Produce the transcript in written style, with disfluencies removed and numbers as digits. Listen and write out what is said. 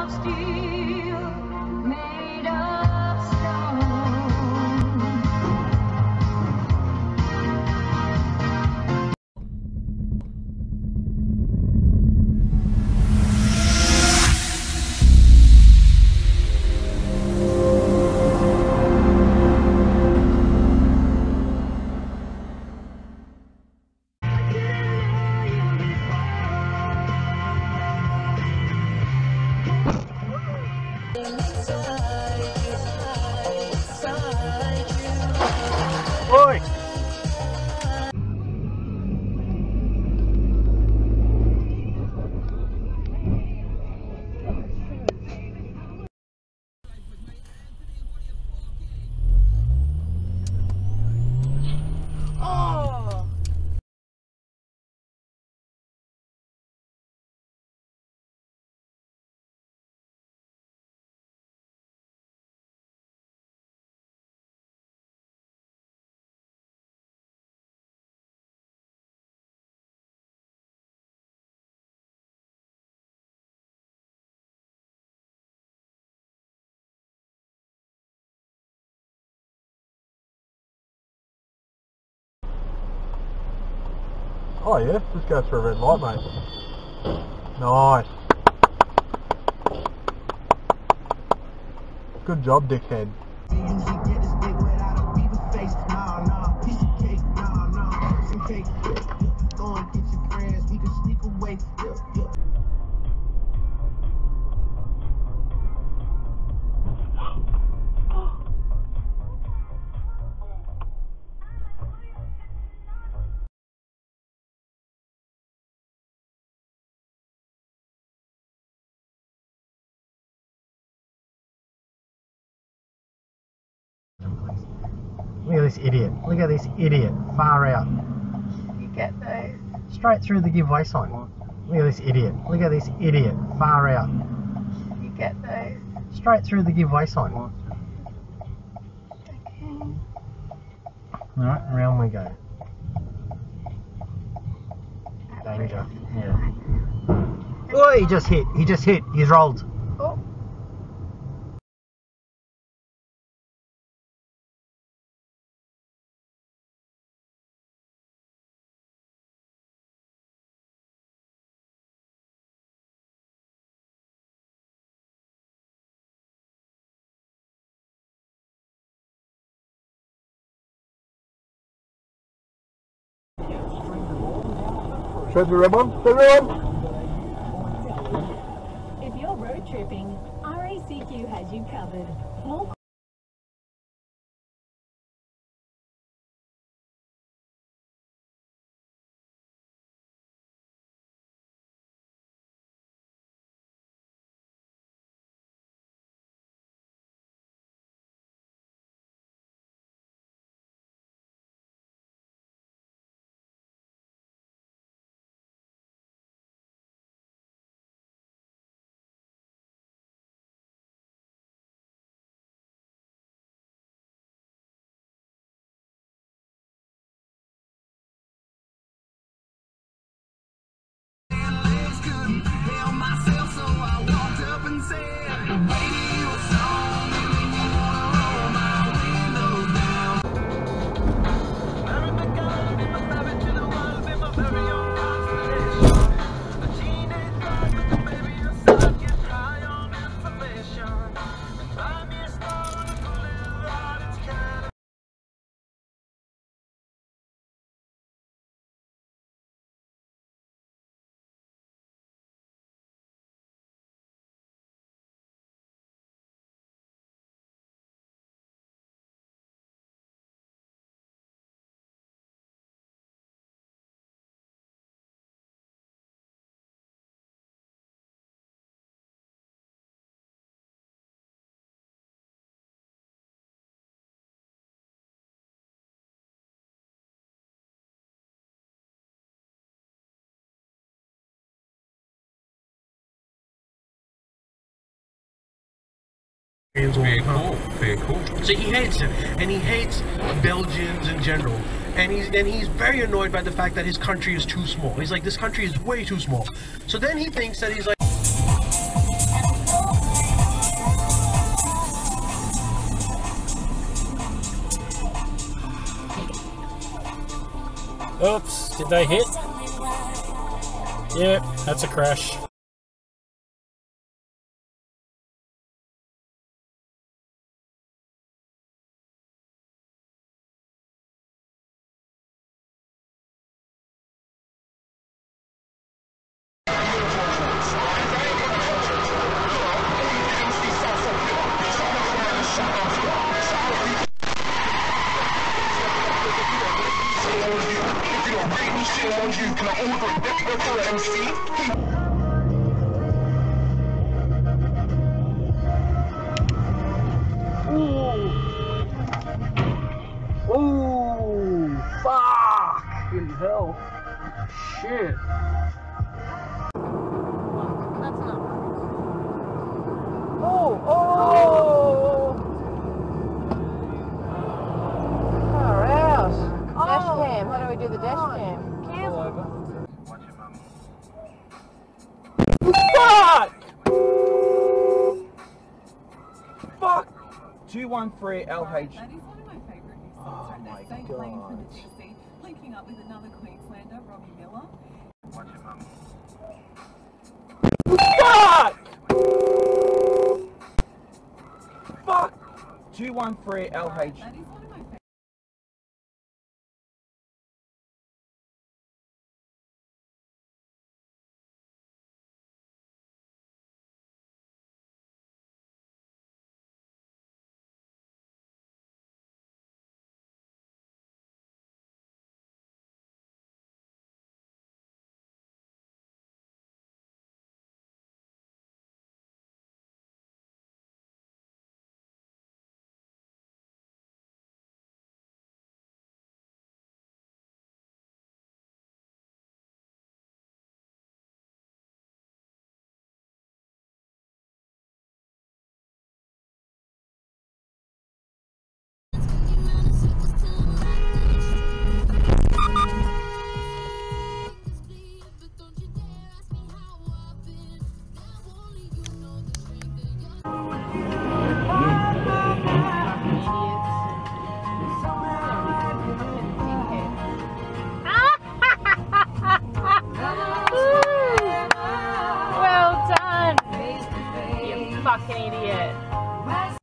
Oi! Oh! Oh yeah, just go through a red light, mate. Nice. Good job, dickhead. Look at this idiot. Look at this idiot. Far out. You get those. Straight through the give way sign. Look at this idiot. Look at this idiot. Far out. You get those. Straight through the give way sign. Okay. Alright, around we go. Danger. Yeah. Oh, he just hit. He just hit. He's rolled. Oh. Show the red one. The red one. If you're road tripping, RACQ has you covered. More Very cool, very cool. So he hates it, and he hates Belgians in general, and he's very annoyed by the fact that his country is too small. He's like, this country is way too small. So then he thinks that he's like Oops, did they hit? Yep, that's a crash. Ooh, fuck! In hell. Shit. That's not Oh, oh! Far out. dash cam. How do we do the dash cam? All over. Fuck! Fuck! 213 LH. That is one of my favourite new songs Oh right my there. Safe Lane from the God. DC, linking up with another Queenslander, Robbie Miller. Fuck! Fuck! 213 LH. That is one of my favourite. Well done, you fucking idiot.